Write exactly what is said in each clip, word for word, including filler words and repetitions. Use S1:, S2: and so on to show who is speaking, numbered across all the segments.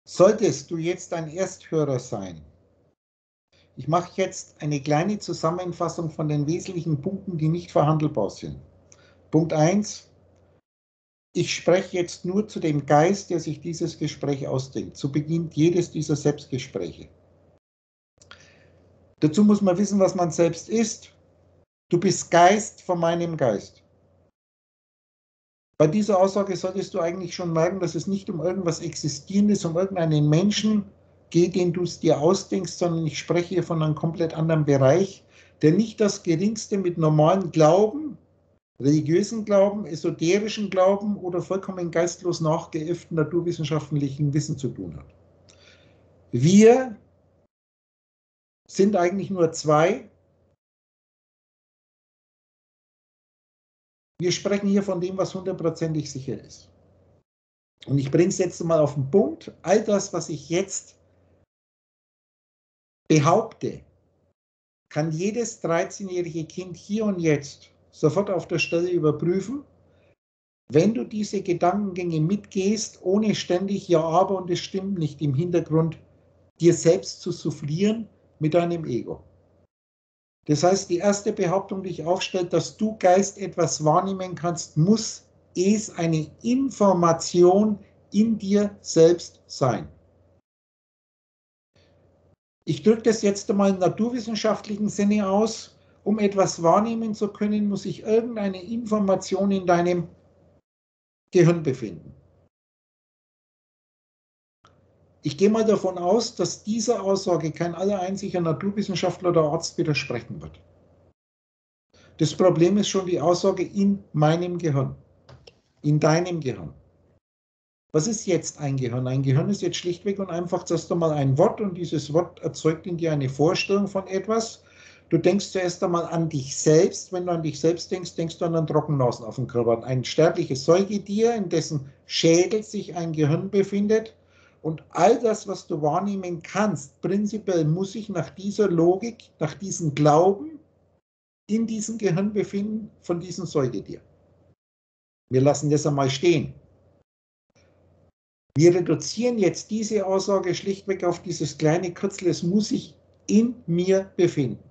S1: Solltest du jetzt ein Ersthörer sein, ich mache jetzt eine kleine Zusammenfassung von den wesentlichen Punkten, die nicht verhandelbar sind. Punkt eins. Ich spreche jetzt nur zu dem Geist, der sich dieses Gespräch ausdenkt, zu Beginn jedes dieser Selbstgespräche. Dazu muss man wissen, was man selbst ist. Du bist Geist von meinem Geist. Bei dieser Aussage solltest du eigentlich schon merken, dass es nicht um irgendwas Existierendes, um irgendeinen Menschen geht, den du es dir ausdenkst, sondern ich spreche hier von einem komplett anderen Bereich, der nicht das Geringste mit normalen Glauben, religiösen Glauben, esoterischen Glauben oder vollkommen geistlos nachgeäfften naturwissenschaftlichen Wissen zu tun hat. Wir sind eigentlich nur zwei. Wir sprechen hier von dem, was hundertprozentig sicher ist. Und ich bringe es jetzt mal auf den Punkt. All das, was ich jetzt behaupte, kann jedes dreizehnjährige Kind hier und jetzt sofort auf der Stelle überprüfen, wenn du diese Gedankengänge mitgehst, ohne ständig ja, aber und es stimmt nicht im Hintergrund, dir selbst zu soufflieren mit deinem Ego. Das heißt, die erste Behauptung, die ich aufstelle, dass du Geist etwas wahrnehmen kannst, muss es eine Information in dir selbst sein. Ich drücke das jetzt einmal im naturwissenschaftlichen Sinne aus. Um etwas wahrnehmen zu können, muss sich irgendeine Information in deinem Gehirn befinden. Ich gehe mal davon aus, dass dieser Aussage kein allereinziger Naturwissenschaftler oder Arzt widersprechen wird. Das Problem ist schon die Aussage in meinem Gehirn, in deinem Gehirn. Was ist jetzt ein Gehirn? Ein Gehirn ist jetzt schlichtweg und einfach zuerst einmal ein Wort und dieses Wort erzeugt in dir eine Vorstellung von etwas. Du denkst zuerst einmal an dich selbst. Wenn du an dich selbst denkst, denkst du an einen Trockennasenaffenkörper, ein sterbliches Säugetier, in dessen Schädel sich ein Gehirn befindet. Und all das, was du wahrnehmen kannst, prinzipiell muss sich nach dieser Logik, nach diesem Glauben in diesem Gehirn befinden von diesem Säugetier. Wir lassen das einmal stehen. Wir reduzieren jetzt diese Aussage schlichtweg auf dieses kleine Kürzel, es muss sich in mir befinden.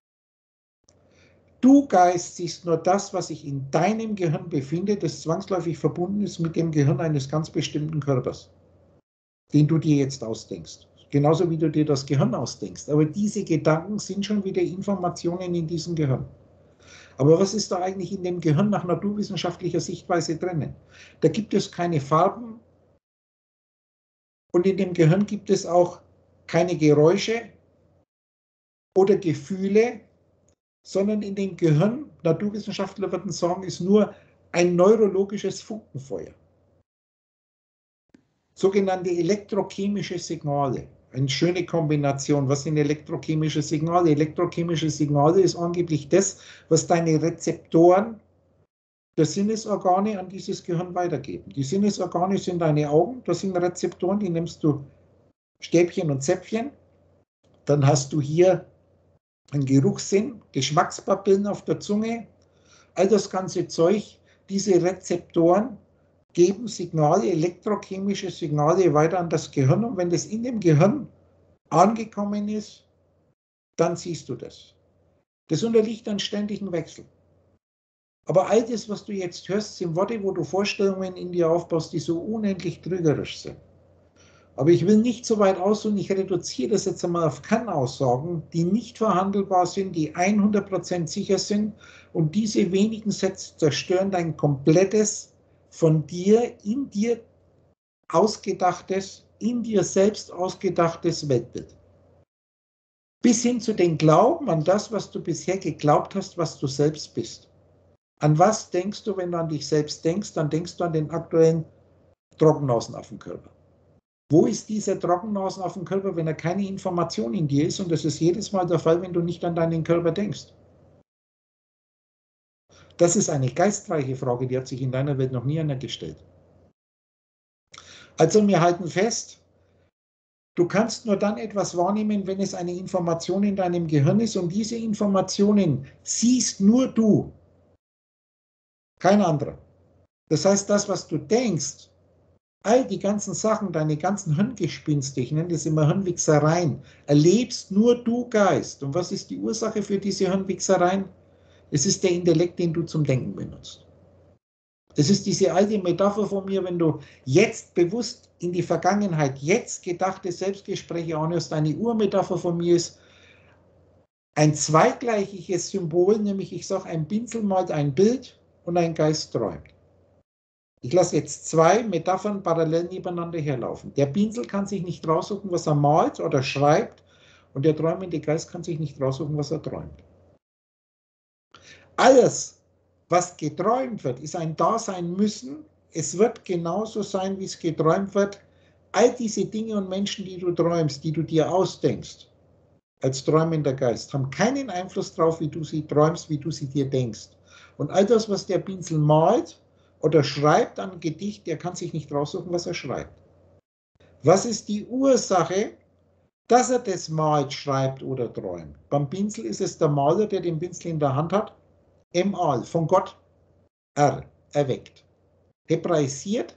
S1: Du Geist siehst nur das, was sich in deinem Gehirn befindet, das zwangsläufig verbunden ist mit dem Gehirn eines ganz bestimmten Körpers, den du dir jetzt ausdenkst. Genauso wie du dir das Gehirn ausdenkst. Aber diese Gedanken sind schon wieder Informationen in diesem Gehirn. Aber was ist da eigentlich in dem Gehirn nach naturwissenschaftlicher Sichtweise drinnen? Da gibt es keine Farben und in dem Gehirn gibt es auch keine Geräusche oder Gefühle, sondern in dem Gehirn, Naturwissenschaftler würden sagen, ist nur ein neurologisches Funkenfeuer. Sogenannte elektrochemische Signale. Eine schöne Kombination. Was sind elektrochemische Signale? Elektrochemische Signale ist angeblich das, was deine Rezeptoren der Sinnesorgane an dieses Gehirn weitergeben. Die Sinnesorgane sind deine Augen, das sind Rezeptoren, die nimmst du Stäbchen und Zäpfchen. Dann hast du hier einen Geruchssinn, Geschmackspapillen auf der Zunge, all das ganze Zeug, diese Rezeptoren geben Signale, elektrochemische Signale weiter an das Gehirn und wenn das in dem Gehirn angekommen ist, dann siehst du das. Das unterliegt einem ständigen Wechsel. Aber all das, was du jetzt hörst, sind Worte, wo du Vorstellungen in dir aufbaust, die so unendlich trügerisch sind. Aber ich will nicht so weit aus und ich reduziere das jetzt einmal auf Kann-Aussagen, die nicht verhandelbar sind, die hundert Prozent sicher sind und diese wenigen Sätze zerstören dein komplettes, von dir, in dir ausgedachtes, in dir selbst ausgedachtes Weltbild. Bis hin zu den Glauben an das, was du bisher geglaubt hast, was du selbst bist. An was denkst du, wenn du an dich selbst denkst? Dann denkst du an den aktuellen Trockennasenaffenkörper. Wo ist dieser Trockennasenaffenkörper, wenn er keine Information in dir ist? Und das ist jedes Mal der Fall, wenn du nicht an deinen Körper denkst. Das ist eine geistreiche Frage, die hat sich in deiner Welt noch nie einer gestellt. Also wir halten fest, du kannst nur dann etwas wahrnehmen, wenn es eine Information in deinem Gehirn ist und diese Informationen siehst nur du, kein anderer. Das heißt, das, was du denkst, All die ganzen Sachen, deine ganzen Hirngespinste, ich nenne das immer Hirnwichsereien, erlebst nur du Geist. Und was ist die Ursache für diese Hirnwichsereien? Es ist der Intellekt, den du zum Denken benutzt. Das ist diese alte Metapher von mir, wenn du jetzt bewusst in die Vergangenheit, jetzt gedachte Selbstgespräche anhörst, eine Urmetapher von mir ist ein zweigleichiges Symbol, nämlich ich sage, ein Pinsel malt ein Bild und ein Geist träumt. Ich lasse jetzt zwei Metaphern parallel nebeneinander herlaufen. Der Pinsel kann sich nicht raussuchen, was er malt oder schreibt, und der träumende Geist kann sich nicht raussuchen, was er träumt. Alles, was geträumt wird, ist ein Dasein müssen. Es wird genauso sein, wie es geträumt wird. All diese Dinge und Menschen, die du träumst, die du dir ausdenkst, als träumender Geist, haben keinen Einfluss darauf, wie du sie träumst, wie du sie dir denkst. Und all das, was der Pinsel malt oder schreibt an Gedicht, der kann sich nicht raussuchen, was er schreibt. Was ist die Ursache, dass er das malt, schreibt oder träumt? Beim Pinsel ist es der Maler, der den Pinsel in der Hand hat. Emal, von Gott, er, erweckt. Hebraisiert,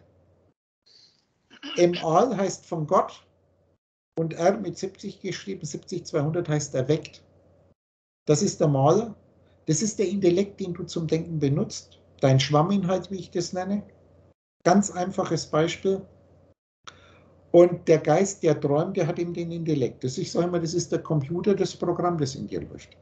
S1: Emal heißt von Gott und R mit siebzig geschrieben, siebzig zweihundert heißt erweckt. Das ist der Maler, das ist der Intellekt, den du zum Denken benutzt, dein Schwamminhalt, wie ich das nenne. Ganz einfaches Beispiel. Und der Geist, der träumt, der hat eben den Intellekt. Das, ich sage immer, das ist der Computer, das Programm, das in dir läuft.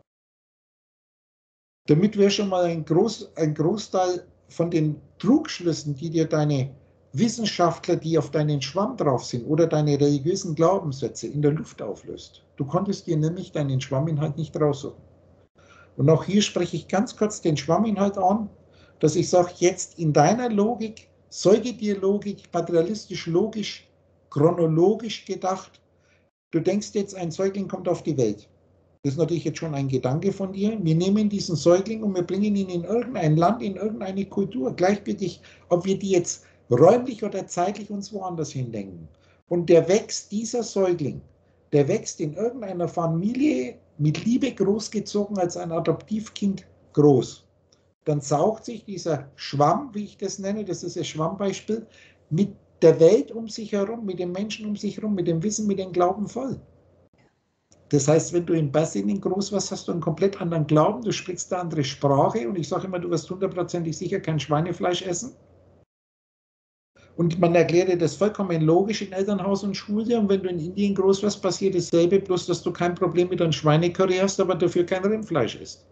S1: Damit wäre schon mal ein, Groß, ein Großteil von den Trugschlüssen, die dir deine Wissenschaftler, die auf deinen Schwamm drauf sind, oder deine religiösen Glaubenssätze in der Luft auflöst. Du konntest dir nämlich deinen Schwamminhalt nicht raussuchen. Und auch hier spreche ich ganz kurz den Schwamminhalt an, dass ich sage, jetzt in deiner Logik, Säugetierlogik, materialistisch logisch, chronologisch gedacht, du denkst jetzt, ein Säugling kommt auf die Welt. Das ist natürlich jetzt schon ein Gedanke von dir. Wir nehmen diesen Säugling und wir bringen ihn in irgendein Land, in irgendeine Kultur. Gleichgültig, ob wir die jetzt räumlich oder zeitlich uns woanders hindenken. Und der wächst, dieser Säugling, der wächst in irgendeiner Familie mit Liebe großgezogen als ein Adoptivkind groß. Dann saugt sich dieser Schwamm, wie ich das nenne, das ist das Schwammbeispiel, mit der Welt um sich herum, mit den Menschen um sich herum, mit dem Wissen, mit dem Glauben voll. Das heißt, wenn du in Basinin groß warst, hast du einen komplett anderen Glauben, du sprichst eine andere Sprache und ich sage immer, du wirst hundertprozentig sicher kein Schweinefleisch essen. Und man erklärt dir das vollkommen logisch in Elternhaus und Schule. Und wenn du in Indien groß warst, passiert dasselbe, bloß dass du kein Problem mit einem Schweinecurry hast, aber dafür kein Rindfleisch isst.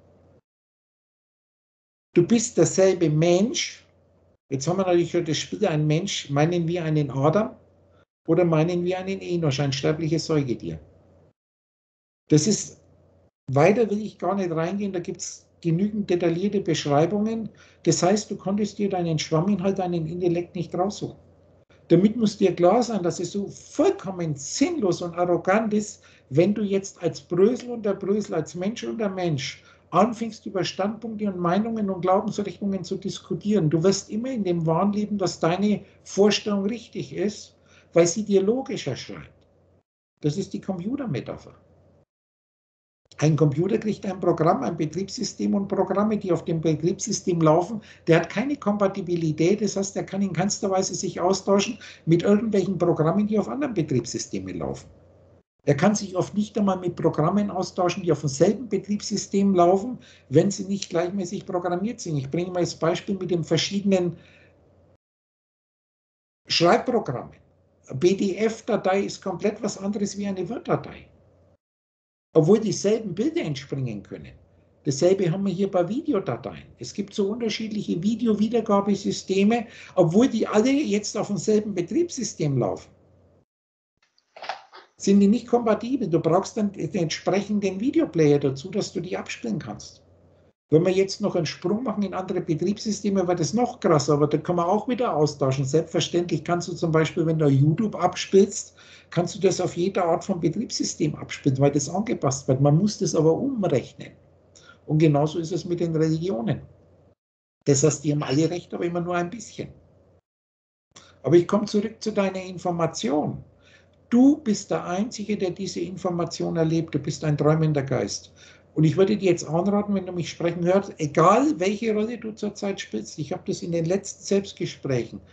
S1: Du bist derselbe Mensch. Jetzt haben wir natürlich schon das Spiel, ein Mensch, meinen wir einen Adam oder meinen wir einen Enosch, ein sterbliches Säugetier. Das ist, weiter will ich gar nicht reingehen, da gibt es genügend detaillierte Beschreibungen. Das heißt, du konntest dir deinen Schwamminhalt, deinen Intellekt nicht raussuchen. Damit muss dir klar sein, dass es so vollkommen sinnlos und arrogant ist, wenn du jetzt als Brösel und der Brösel, als Mensch und der Mensch anfängst, über Standpunkte und Meinungen und Glaubensrichtungen zu diskutieren. Du wirst immer in dem Wahn leben, dass deine Vorstellung richtig ist, weil sie dir logisch erscheint. Das ist die Computermetapher. Ein Computer kriegt ein Programm, ein Betriebssystem und Programme, die auf dem Betriebssystem laufen. Der hat keine Kompatibilität, das heißt, der kann in keinster Weise sich austauschen mit irgendwelchen Programmen, die auf anderen Betriebssystemen laufen. Er kann sich oft nicht einmal mit Programmen austauschen, die auf demselben Betriebssystem laufen, wenn sie nicht gleichmäßig programmiert sind. Ich bringe mal das Beispiel mit den verschiedenen Schreibprogrammen. B D F-Datei ist komplett was anderes wie eine Word-Datei. Obwohl dieselben Bilder entspringen können. Dasselbe haben wir hier bei Videodateien. Es gibt so unterschiedliche Video-Wiedergabesysteme, obwohl die alle jetzt auf demselben Betriebssystem laufen. Sind die nicht kompatibel. Du brauchst dann den entsprechenden Videoplayer dazu, dass du die abspielen kannst. Wenn wir jetzt noch einen Sprung machen in andere Betriebssysteme, wird das noch krasser, aber da kann man auch wieder austauschen. Selbstverständlich kannst du zum Beispiel, wenn du YouTube abspielst, kannst du das auf jeder Art von Betriebssystem abspielen, weil das angepasst wird. Man muss das aber umrechnen. Und genauso ist es mit den Religionen. Das heißt, die haben alle recht, aber immer nur ein bisschen. Aber ich komme zurück zu deiner Information. Du bist der Einzige, der diese Information erlebt. Du bist ein träumender Geist. Und ich würde dir jetzt anraten, wenn du mich sprechen hörst, egal welche Rolle du zurzeit spielst, ich habe das in den letzten Selbstgesprächen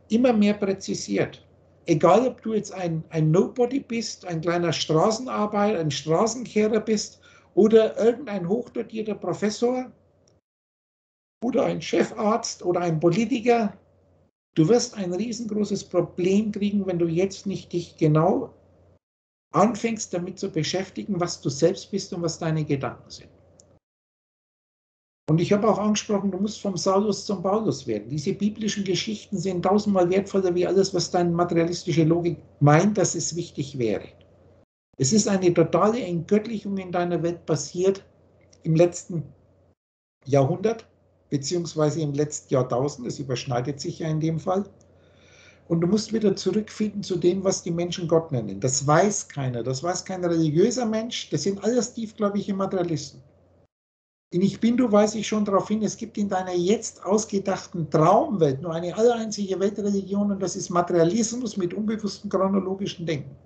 S1: immer mehr präzisiert. Egal, ob du jetzt ein, ein Nobody bist, ein kleiner Straßenarbeiter, ein Straßenkehrer bist oder irgendein hochdotierter Professor oder ein Chefarzt oder ein Politiker, du wirst ein riesengroßes Problem kriegen, wenn du jetzt nicht dich genau anfängst, damit zu beschäftigen, was du selbst bist und was deine Gedanken sind. Und ich habe auch angesprochen, du musst vom Saulus zum Paulus werden. Diese biblischen Geschichten sind tausendmal wertvoller wie alles, was deine materialistische Logik meint, dass es wichtig wäre. Es ist eine totale Entgöttlichung in deiner Welt passiert im letzten Jahrhundert, beziehungsweise im letzten Jahrtausend. Das überschneidet sich ja in dem Fall. Und du musst wieder zurückfinden zu dem, was die Menschen Gott nennen. Das weiß keiner. Das weiß kein religiöser Mensch. Das sind alles tiefgläubige Materialisten. In Ich Bin Du weise ich schon darauf hin, es gibt in deiner jetzt ausgedachten Traumwelt nur eine allereinzige Weltreligion und das ist Materialismus mit unbewusstem chronologischen Denken.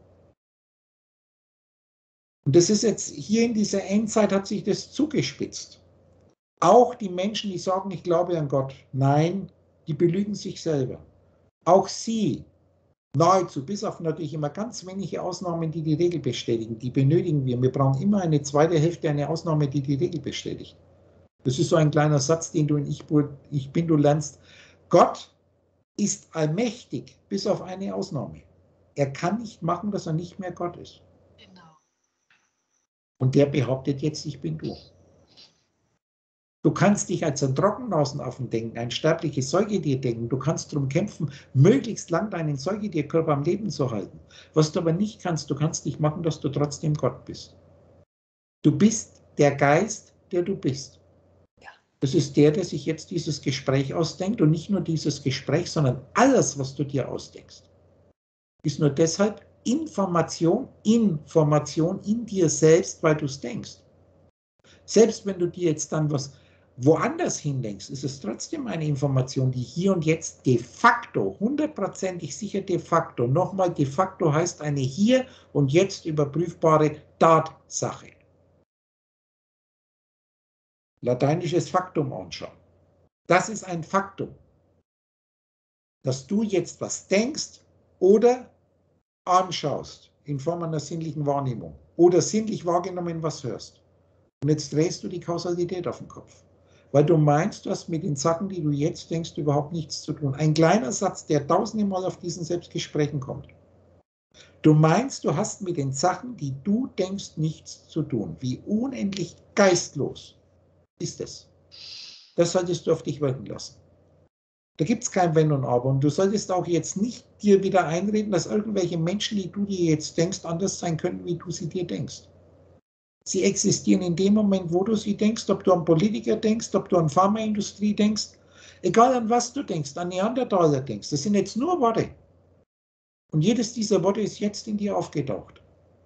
S1: Und das ist jetzt hier in dieser Endzeit hat sich das zugespitzt. Auch die Menschen, die sagen, ich glaube an Gott, nein, die belügen sich selber. Auch sie, nahezu, bis auf natürlich immer ganz wenige Ausnahmen, die die Regel bestätigen, die benötigen wir. Wir brauchen immer eine zweite Hälfte, eine Ausnahme, die die Regel bestätigt. Das ist so ein kleiner Satz, den du in Ich, ich Bin Du lernst. Gott ist allmächtig, bis auf eine Ausnahme. Er kann nicht machen, dass er nicht mehr Gott ist. Genau. Und der behauptet jetzt, ich bin du. Du kannst dich als ein Trockennasenaffen denken, ein sterbliches Säugetier denken. Du kannst darum kämpfen, möglichst lang deinen Säugetierkörper am Leben zu halten. Was du aber nicht kannst, du kannst dich machen, dass du trotzdem Gott bist. Du bist der Geist, der du bist. Das ist der, der sich jetzt dieses Gespräch ausdenkt und nicht nur dieses Gespräch, sondern alles, was du dir ausdenkst, ist nur deshalb Information, Information in dir selbst, weil du es denkst. Selbst wenn du dir jetzt dann was woanders hindenkst, ist es trotzdem eine Information, die hier und jetzt de facto, hundertprozentig sicher de facto, nochmal de facto heißt eine hier und jetzt überprüfbare Tatsache. Lateinisches Faktum anschauen. Das ist ein Faktum, dass du jetzt was denkst oder anschaust in Form einer sinnlichen Wahrnehmung oder sinnlich wahrgenommen was hörst. Und jetzt drehst du die Kausalität auf den Kopf, weil du meinst, du hast mit den Sachen, die du jetzt denkst, überhaupt nichts zu tun. Ein kleiner Satz, der tausende Mal auf diesen Selbstgesprächen kommt. Du meinst, du hast mit den Sachen, die du denkst, nichts zu tun. Wie unendlich geistlos ist es. Das solltest du auf dich wirken lassen. Da gibt es kein Wenn und Aber. Und du solltest auch jetzt nicht dir wieder einreden, dass irgendwelche Menschen, die du dir jetzt denkst, anders sein könnten, wie du sie dir denkst. Sie existieren in dem Moment, wo du sie denkst, ob du an Politiker denkst, ob du an Pharmaindustrie denkst, egal an was du denkst, an Neandertaler denkst. Das sind jetzt nur Worte. Und jedes dieser Worte ist jetzt in dir aufgetaucht.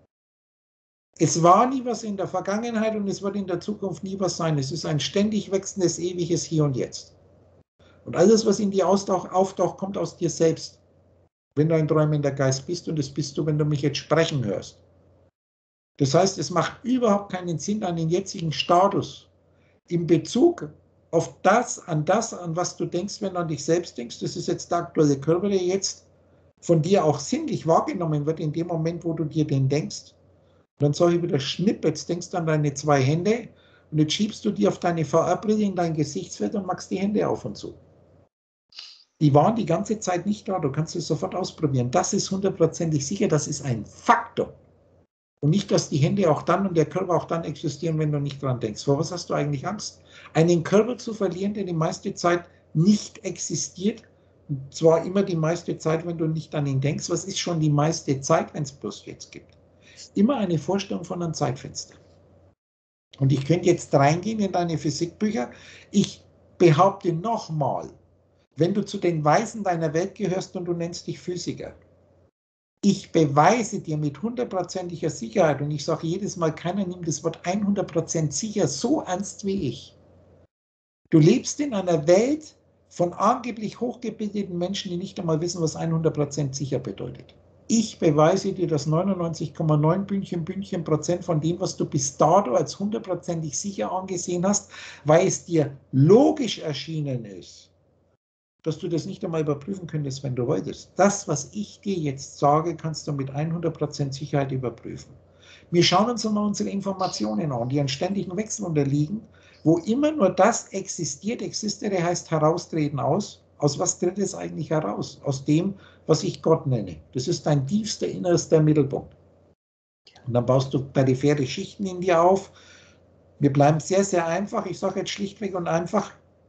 S1: Es war nie was in der Vergangenheit und es wird in der Zukunft nie was sein. Es ist ein ständig wechselndes, ewiges Hier und Jetzt. Und alles, was in dir auftaucht, kommt aus dir selbst. Wenn du ein träumender Geist bist, und das bist du, wenn du mich jetzt sprechen hörst. Das heißt, es macht überhaupt keinen Sinn, deinen jetzigen Status in Bezug auf das, an das, an was du denkst, wenn du an dich selbst denkst. Das ist jetzt der aktuelle Körper, der jetzt von dir auch sinnlich wahrgenommen wird, in dem Moment, wo du dir den denkst. Und dann sage ich wieder, schnipp, jetzt denkst du an deine zwei Hände und jetzt schiebst du die auf deine V R-Brille in dein Gesichtsfeld und machst die Hände auf und zu. Die waren die ganze Zeit nicht da, du kannst es sofort ausprobieren. Das ist hundertprozentig sicher, das ist ein Faktor. Und nicht, dass die Hände auch dann und der Körper auch dann existieren, wenn du nicht dran denkst. Vor was hast du eigentlich Angst? Einen Körper zu verlieren, der die meiste Zeit nicht existiert, und zwar immer die meiste Zeit, wenn du nicht an ihn denkst. Was ist schon die meiste Zeit, wenn es bloß jetzt gibt? Immer eine Vorstellung von einem Zeitfenster. Und ich könnte jetzt reingehen in deine Physikbücher. Ich behaupte nochmal, wenn du zu den Weisen deiner Welt gehörst und du nennst dich Physiker, ich beweise dir mit hundertprozentiger Sicherheit, und ich sage jedes Mal, keiner nimmt das Wort hundert Prozent sicher so ernst wie ich. Du lebst in einer Welt von angeblich hochgebildeten Menschen, die nicht einmal wissen, was hundert Prozent sicher bedeutet. Ich beweise dir, dass neunundneunzig Komma neun Bündchen, Bündchen Prozent von dem, was du bis dato als hundertprozentig sicher angesehen hast, weil es dir logisch erschienen ist, dass du das nicht einmal überprüfen könntest, wenn du wolltest. Das, was ich dir jetzt sage, kannst du mit hundert Prozent Sicherheit überprüfen. Wir schauen uns einmal unsere Informationen an, die einem ständigen Wechsel unterliegen, wo immer nur das existiert. Existere heißt heraustreten aus. Aus was tritt es eigentlich heraus? Aus dem, was ich Gott nenne. Das ist dein tiefster, innerster Mittelpunkt. Und dann baust du periphere Schichten in dir auf. Wir bleiben sehr, sehr einfach. Ich sage jetzt schlichtweg und einfach,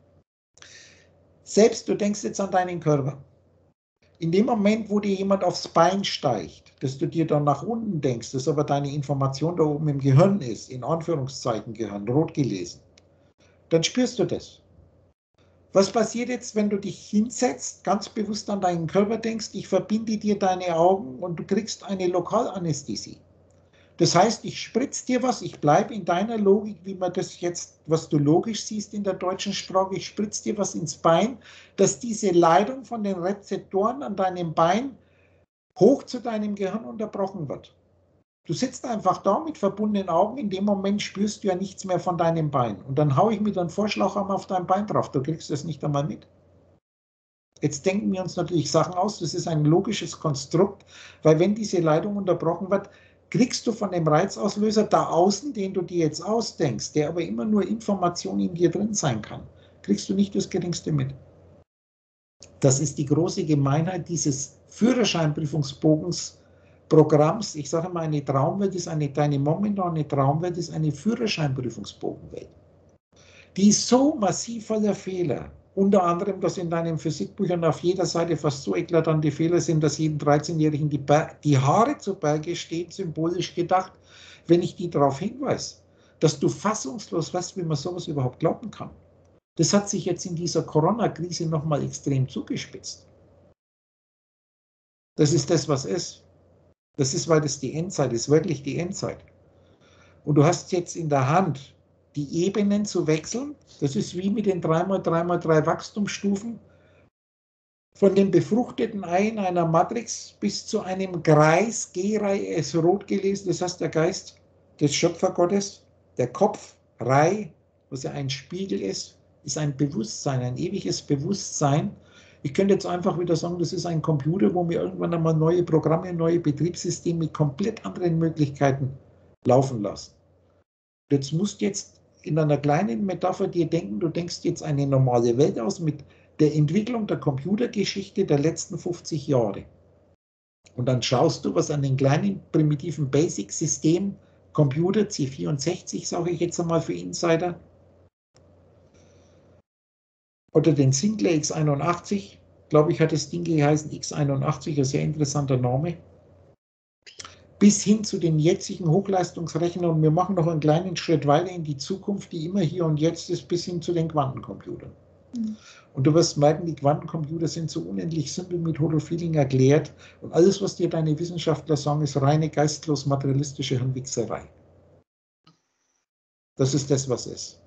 S1: selbst du denkst jetzt an deinen Körper. In dem Moment, wo dir jemand aufs Bein steigt, dass du dir dann nach unten denkst, dass aber deine Information da oben im Gehirn ist, in Anführungszeichen Gehirn, rot gelesen, dann spürst du das. Was passiert jetzt, wenn du dich hinsetzt, ganz bewusst an deinen Körper denkst, ich verbinde dir deine Augen und du kriegst eine Lokalanästhesie. Das heißt, ich spritze dir was, ich bleibe in deiner Logik, wie man das jetzt, was du logisch siehst in der deutschen Sprache, ich spritze dir was ins Bein, dass diese Leitung von den Rezeptoren an deinem Bein hoch zu deinem Gehirn unterbrochen wird. Du sitzt einfach da mit verbundenen Augen, in dem Moment spürst du ja nichts mehr von deinem Bein. Und dann haue ich mit einem Vorschlagarm auf dein Bein drauf, du kriegst das nicht einmal mit. Jetzt denken wir uns natürlich Sachen aus, das ist ein logisches Konstrukt, weil wenn diese Leitung unterbrochen wird, kriegst du von dem Reizauslöser da außen, den du dir jetzt ausdenkst, der aber immer nur Information in dir drin sein kann, kriegst du nicht das Geringste mit. Das ist die große Gemeinheit dieses Führerscheinprüfungsbogens Programms. Ich sage mal, eine Traumwelt ist eine, deine momentane Traumwelt ist eine Führerscheinprüfungsbogenwelt. Die ist so massiv voller Fehler, unter anderem, dass in deinen Physikbüchern auf jeder Seite fast so eklatante Fehler sind, dass jedem dreizehnjährigen die, die Haare zu Berge stehen, symbolisch gedacht, wenn ich die darauf hinweise, dass du fassungslos weißt, wie man sowas überhaupt glauben kann. Das hat sich jetzt in dieser Corona-Krise nochmal extrem zugespitzt. Das ist das, was ist. Das ist, weil das die Endzeit ist, wirklich die Endzeit. Und du hast jetzt in der Hand, die Ebenen zu wechseln. Das ist wie mit den drei mal drei mal drei Wachstumsstufen. Von dem befruchteten Ei in einer Matrix bis zu einem Kreis, G-Reihe ist rot gelesen, das heißt der Geist des Schöpfergottes, der Kopf, Reihe, was ja ein Spiegel ist, ist ein Bewusstsein, ein ewiges Bewusstsein. Ich könnte jetzt einfach wieder sagen, das ist ein Computer, wo wir irgendwann einmal neue Programme, neue Betriebssysteme mit komplett anderen Möglichkeiten laufen lassen. Jetzt musst du jetzt in einer kleinen Metapher dir denken, du denkst jetzt eine normale Welt aus mit der Entwicklung der Computergeschichte der letzten fünfzig Jahre. Und dann schaust du, was an den kleinen primitiven Basic-System, Computer C vierundsechzig, sage ich jetzt einmal für Insider, oder den Sinclair X einundachtzig, glaube ich, hat das Ding geheißen, X einundachtzig, ein sehr interessanter Name, bis hin zu den jetzigen Hochleistungsrechnern. Und wir machen noch einen kleinen Schritt weiter in die Zukunft, die immer hier und jetzt ist, bis hin zu den Quantencomputern. Mhm. Und du wirst merken, die Quantencomputer sind so unendlich simpel mit Total Feeling erklärt. Und alles, was dir deine Wissenschaftler sagen, ist reine geistlos-materialistische Hirnwichserei. Das ist das, was ist.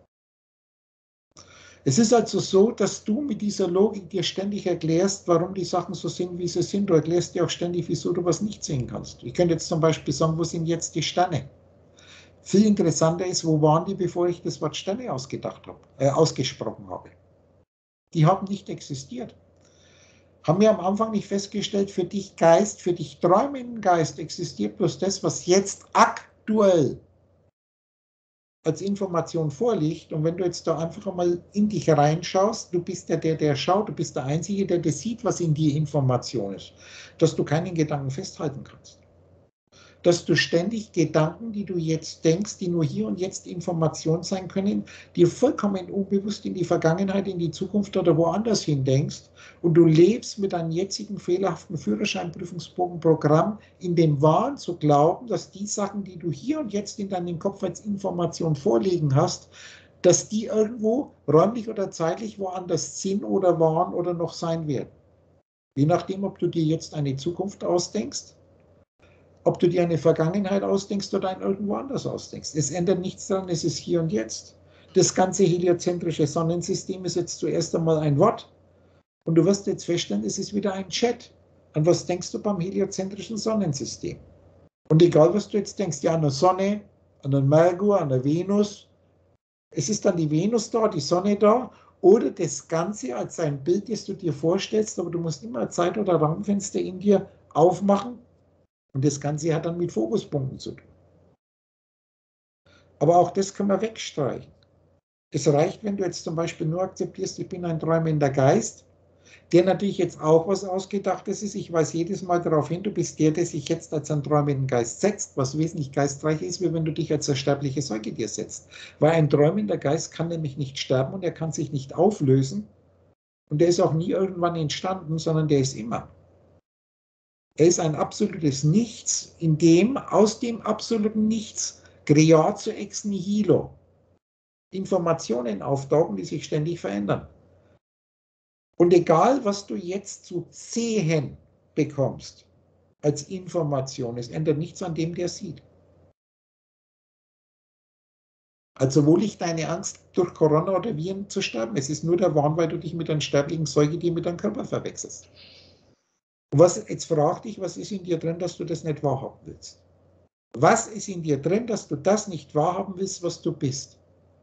S1: Es ist also so, dass du mit dieser Logik dir ständig erklärst, warum die Sachen so sind, wie sie sind. Du erklärst dir auch ständig, wieso du was nicht sehen kannst. Ich könnte jetzt zum Beispiel sagen, wo sind jetzt die Sterne? Viel interessanter ist, wo waren die, bevor ich das Wort Sterne ausgedacht habe, äh, ausgesprochen habe. Die haben nicht existiert. Haben wir am Anfang nicht festgestellt, für dich Geist, für dich träumenden Geist existiert bloß das, was jetzt aktuell als Information vorliegt. Und wenn du jetzt da einfach einmal in dich reinschaust, du bist ja der, der schaut, du bist der Einzige, der das sieht, was in dir Information ist, dass du keinen Gedanken festhalten kannst. Dass du ständig Gedanken, die du jetzt denkst, die nur hier und jetzt Information sein können, dir vollkommen unbewusst in die Vergangenheit, in die Zukunft oder woanders hin denkst und du lebst mit deinem jetzigen fehlerhaften Führerscheinprüfungsbogenprogramm in dem Wahn zu glauben, dass die Sachen, die du hier und jetzt in deinem Kopf als Information vorliegen hast, dass die irgendwo räumlich oder zeitlich woanders sind oder waren oder noch sein werden. Je nachdem, ob du dir jetzt eine Zukunft ausdenkst, ob du dir eine Vergangenheit ausdenkst oder ein irgendwo anders ausdenkst. Es ändert nichts daran, es ist hier und jetzt. Das ganze heliozentrische Sonnensystem ist jetzt zuerst einmal ein Wort und du wirst jetzt feststellen, es ist wieder ein Chat. An was denkst du beim heliozentrischen Sonnensystem? Und egal, was du jetzt denkst, ja, an der Sonne, an den Merkur, an der Venus, es ist dann die Venus da, die Sonne da oder das Ganze als ein Bild, das du dir vorstellst, aber du musst immer ein Zeit- oder Raumfenster in dir aufmachen und das Ganze hat dann mit Fokuspunkten zu tun. Aber auch das können wir wegstreichen. Es reicht, wenn du jetzt zum Beispiel nur akzeptierst, ich bin ein träumender Geist, der natürlich jetzt auch was Ausgedachtes ist. Ich weise jedes Mal darauf hin, du bist der, der sich jetzt als ein träumenden Geist setzt, was wesentlich geistreicher ist, wie wenn du dich als eine sterbliche Säule dir setzt. Weil ein träumender Geist kann nämlich nicht sterben und er kann sich nicht auflösen und der ist auch nie irgendwann entstanden, sondern der ist immer. Er ist ein absolutes Nichts, in dem aus dem absoluten Nichts creatio ex nihilo Informationen auftauchen, die sich ständig verändern. Und egal, was du jetzt zu sehen bekommst als Information, es ändert nichts an dem, der sieht. Also wo liegt deine Angst, durch Corona oder Viren zu sterben? Es ist nur der Wahn, weil du dich mit einem sterblichen Säugetier mit deinem Körper verwechselst. Und was, jetzt frag dich, was ist in dir drin, dass du das nicht wahrhaben willst? Was ist in dir drin, dass du das nicht wahrhaben willst, was du bist?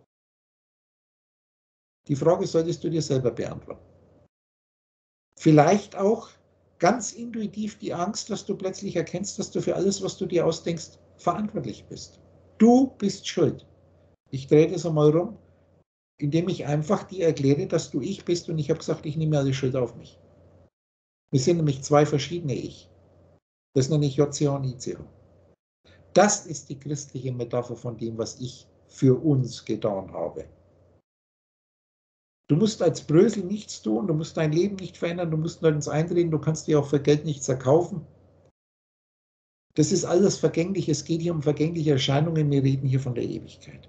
S1: Die Frage solltest du dir selber beantworten. Vielleicht auch ganz intuitiv die Angst, dass du plötzlich erkennst, dass du für alles, was du dir ausdenkst, verantwortlich bist. Du bist schuld. Ich drehe das einmal rum, indem ich einfach dir erkläre, dass du ich bist und ich habe gesagt, ich nehme alle Schuld auf mich. Wir sind nämlich zwei verschiedene Ich. Das nenne ich J C H und I C H. Das ist die christliche Metapher von dem, was ich für uns getan habe. Du musst als Brösel nichts tun, du musst dein Leben nicht verändern, du musst nirgends einreden, du kannst dir auch für Geld nichts erkaufen. Das ist alles vergänglich, es geht hier um vergängliche Erscheinungen, wir reden hier von der Ewigkeit.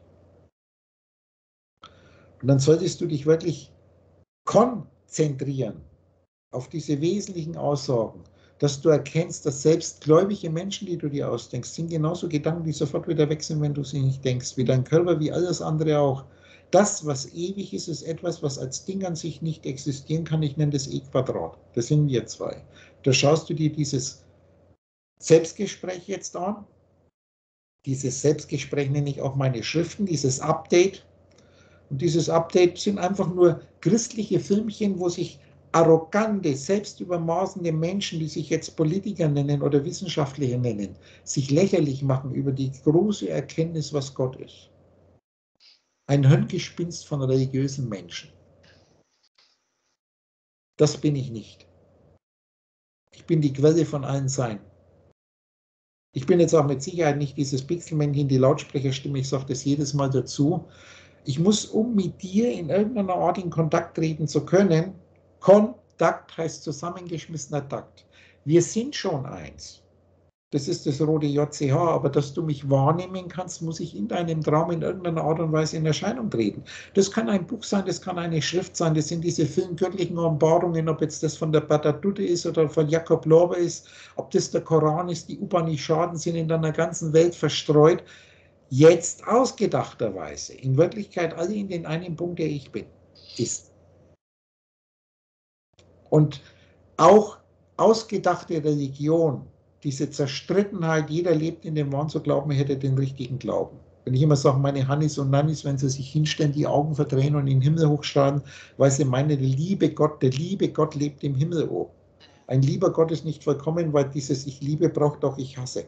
S1: Und dann solltest du dich wirklich konzentrieren auf diese wesentlichen Aussagen, dass du erkennst, dass selbst gläubige Menschen, die du dir ausdenkst, sind genauso Gedanken, die sofort wieder weg sind, wenn du sie nicht denkst, wie dein Körper, wie alles andere auch. Das, was ewig ist, ist etwas, was als Ding an sich nicht existieren kann. Ich nenne das E-Quadrat. Das sind wir zwei. Da schaust du dir dieses Selbstgespräch jetzt an. Dieses Selbstgespräch nenne ich auch meine Schriften, dieses Update. Und dieses Update sind einfach nur christliche Filmchen, wo sich arrogante, selbstübermaßende Menschen, die sich jetzt Politiker nennen oder Wissenschaftler nennen, sich lächerlich machen über die große Erkenntnis, was Gott ist. Ein Hirngespinst von religiösen Menschen. Das bin ich nicht. Ich bin die Quelle von allen Sein. Ich bin jetzt auch mit Sicherheit nicht dieses Pixelmännchen, die Lautsprecherstimme, ich sage das jedes Mal dazu. Ich muss, um mit dir in irgendeiner Art in Kontakt treten zu können, Kontakt heißt zusammengeschmissener Takt. Wir sind schon eins. Das ist das rote J C H, aber dass du mich wahrnehmen kannst, muss ich in deinem Traum in irgendeiner Art und Weise in Erscheinung treten. Das kann ein Buch sein, das kann eine Schrift sein, das sind diese vielen göttlichen Offenbarungen, ob jetzt das von der Bhagavad ist oder von Jakob Lorber ist, ob das der Koran ist, die Upanishaden sind in deiner ganzen Welt verstreut, jetzt ausgedachterweise, in Wirklichkeit alle in den einen Punkt, der ich bin, ist. Und auch ausgedachte Religion, diese Zerstrittenheit, jeder lebt in dem Wahn zu glauben, er hätte den richtigen Glauben. Wenn ich immer sage, meine Hannis und Nannis, wenn sie sich hinstellen, die Augen verdrehen und in den Himmel hochstrahlen, weil sie meinen, der liebe Gott, der liebe Gott lebt im Himmel oben. Ein lieber Gott ist nicht vollkommen, weil dieses Ich liebe braucht auch Ich hasse.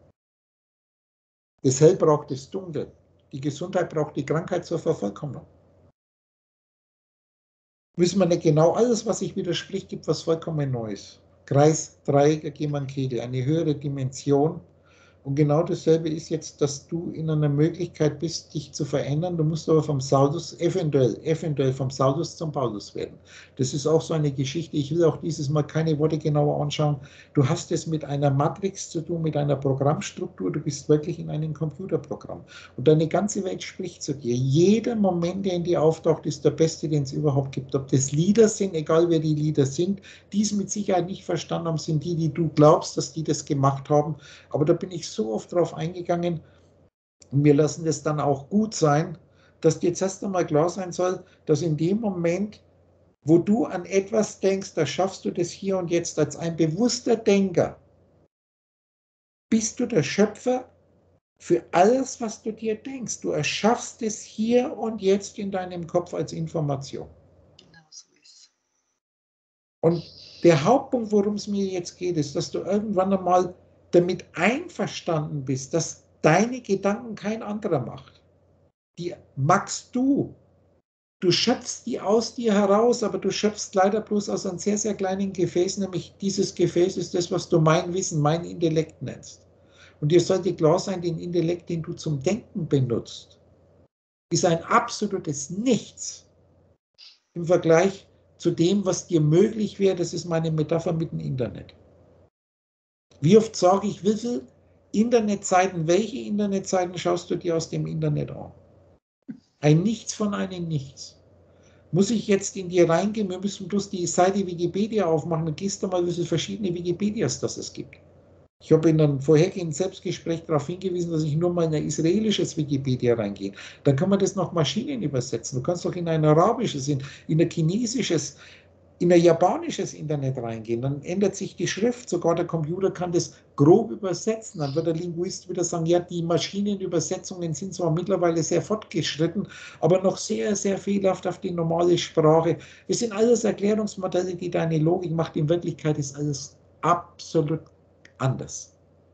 S1: Das Hell braucht das Dunkel. Die Gesundheit braucht die Krankheit zur Vervollkommnung. Wissen wir nicht genau, alles, was sich widerspricht, gibt was vollkommen Neues. Kreis, Dreieck ergeben einen Kegel, eine höhere Dimension. Und genau dasselbe ist jetzt, dass du in einer Möglichkeit bist, dich zu verändern. Du musst aber vom Saulus, eventuell, eventuell vom Saulus zum Paulus werden. Das ist auch so eine Geschichte. Ich will auch dieses Mal keine Worte genauer anschauen. Du hast es mit einer Matrix zu tun, mit einer Programmstruktur. Du bist wirklich in einem Computerprogramm. Und deine ganze Welt spricht zu dir. Jeder Moment, der in dir auftaucht, ist der beste, den es überhaupt gibt. Ob das Lieder sind, egal wer die Lieder sind, die es mit Sicherheit nicht verstanden haben, sind die, die du glaubst, dass die das gemacht haben. Aber da bin ich so oft drauf eingegangen und wir lassen es dann auch gut sein, dass dir jetzt erst einmal klar sein soll, dass in dem Moment, wo du an etwas denkst, da schaffst du das hier und jetzt als ein bewusster Denker, bist du der Schöpfer für alles, was du dir denkst. Du erschaffst es hier und jetzt in deinem Kopf als Information. Und der Hauptpunkt, worum es mir jetzt geht, ist, dass du irgendwann einmal damit einverstanden bist, dass deine Gedanken kein anderer macht. Die magst du. Du schöpfst die aus dir heraus, aber du schöpfst leider bloß aus einem sehr, sehr kleinen Gefäß, nämlich dieses Gefäß ist das, was du mein Wissen, mein Intellekt nennst. Und dir sollte klar sein, den Intellekt, den du zum Denken benutzt, ist ein absolutes Nichts im Vergleich zu dem, was dir möglich wäre. Das ist meine Metapher mit dem Internet. Wie oft sage ich, wie viele Internetseiten, welche Internetseiten schaust du dir aus dem Internet an? Ein Nichts von einem Nichts. Muss ich jetzt in die reingehen? Wir müssen bloß die Seite Wikipedia aufmachen. Dann gehst du mal, wie viele verschiedene Wikipedias das es gibt. Ich habe in einem vorhergehenden Selbstgespräch darauf hingewiesen, dass ich nur mal in ein israelisches Wikipedia reingehe. Dann kann man das nach Maschinen übersetzen. Du kannst doch in ein arabisches, in, in ein chinesisches, in ein japanisches Internet reingehen. Dann ändert sich die Schrift. Sogar der Computer kann das grob übersetzen. Dann wird der Linguist wieder sagen, ja, die Maschinenübersetzungen sind zwar mittlerweile sehr fortgeschritten, aber noch sehr, sehr fehlerhaft auf die normale Sprache. Das sind alles Erklärungsmodelle, die deine Logik macht. In Wirklichkeit ist alles absolut anders.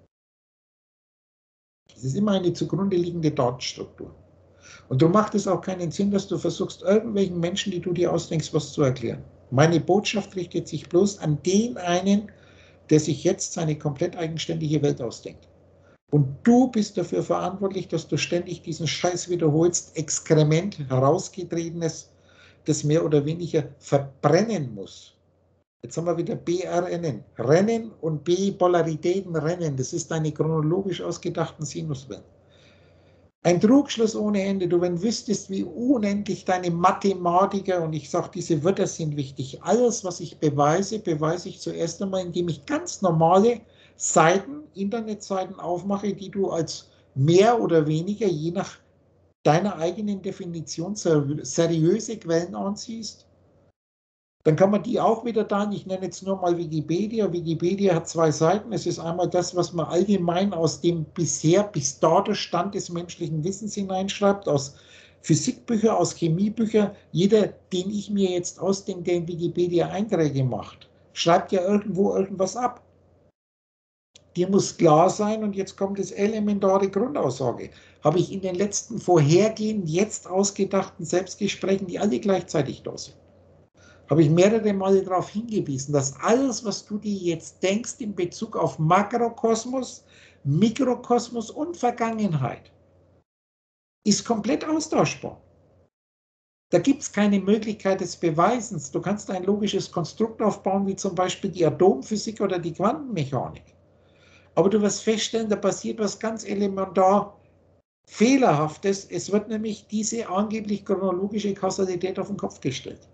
S1: Es ist immer eine zugrunde liegende Datenstruktur. Und darum macht es auch keinen Sinn, dass du versuchst, irgendwelchen Menschen, die du dir ausdenkst, was zu erklären. Meine Botschaft richtet sich bloß an den einen, der sich jetzt seine komplett eigenständige Welt ausdenkt. Und du bist dafür verantwortlich, dass du ständig diesen Scheiß wiederholst, Exkrement, herausgetretenes, das mehr oder weniger verbrennen muss. Jetzt haben wir wieder B R N N. Rennen und B Polaritäten rennen. Das ist deine chronologisch ausgedachten Sinuswellen. Ein Trugschluss ohne Ende. Du, wenn wüsstest, wie unendlich deine Mathematiker, und ich sage, diese Wörter sind wichtig, alles, was ich beweise, beweise ich zuerst einmal, indem ich ganz normale Seiten, Internetseiten aufmache, die du als mehr oder weniger, je nach deiner eigenen Definition, seriöse Quellen anziehst. Dann kann man die auch wieder da, ich nenne jetzt nur mal Wikipedia. Wikipedia hat zwei Seiten. Es ist einmal das, was man allgemein aus dem bisher, bis dato Stand des menschlichen Wissens hineinschreibt, aus Physikbücher, aus Chemiebücher. Jeder, den ich mir jetzt ausdenke, der in Wikipedia Einträge macht, schreibt ja irgendwo irgendwas ab. Dir muss klar sein, und jetzt kommt das elementare Grundaussage, habe ich in den letzten vorhergehend jetzt ausgedachten Selbstgesprächen, die alle gleichzeitig da sind, habe ich mehrere Male darauf hingewiesen, dass alles, was du dir jetzt denkst in Bezug auf Makrokosmos, Mikrokosmos und Vergangenheit, ist komplett austauschbar. Da gibt es keine Möglichkeit des Beweisens. Du kannst ein logisches Konstrukt aufbauen, wie zum Beispiel die Atomphysik oder die Quantenmechanik. Aber du wirst feststellen, da passiert was ganz elementar Fehlerhaftes. Es wird nämlich diese angeblich chronologische Kausalität auf den Kopf gestellt.